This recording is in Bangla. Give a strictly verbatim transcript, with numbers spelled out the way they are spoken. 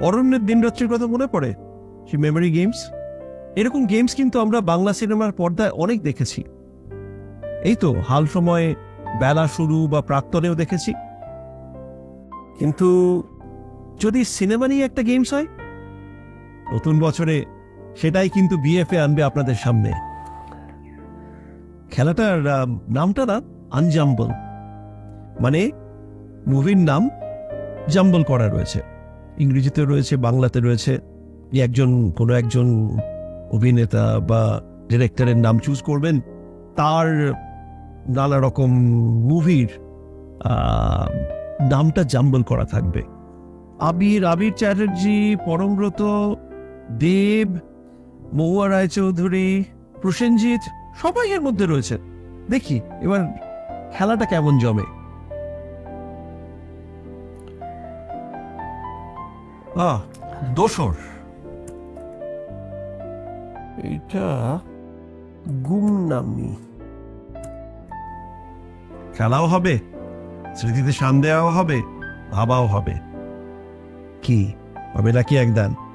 অরণ্যের দিনরাত্রির কথা মনে পড়ে? সেই মেমোরি গেমস, এরকম গেমস কিন্তু আমরা বাংলা সিনেমার পর্দায় অনেক দেখেছি। এই তো হাল সময়ে বেলা শুরু বা প্রাক্তনেও দেখেছি। কিন্তু যদি সিনেমা নিয়ে একটা গেমস হয় নতুন বছরে, সেটাই কিন্তু বিএফএ আনবে আপনাদের সামনে। খেলাটার নামটা না আনজাম্বল, মানে মুভির নাম জাম্বল করা রয়েছে, ইংরেজিতে রয়েছে, বাংলাতে রয়েছে। একজন কোনো একজন অভিনেতা বা ডিরেক্টরের নাম চুজ করবেন, তার নানা রকম মুভির নামটা জাম্বল করা থাকবে। আবির আবির চ্যাটার্জি, পরমব্রত, দেব, মহুয়া রায়চৌধুরী, প্রসেনজিৎ সবাই এর মধ্যে রয়েছে। দেখি এবার খেলাটা কেমন জমে। আহ দোসর, এটা গুমনামি। খেলাও হবে, স্মৃতিতে শান দেওয়াও হবে, ভাবাও হবে। কি হবে নাকি একদান?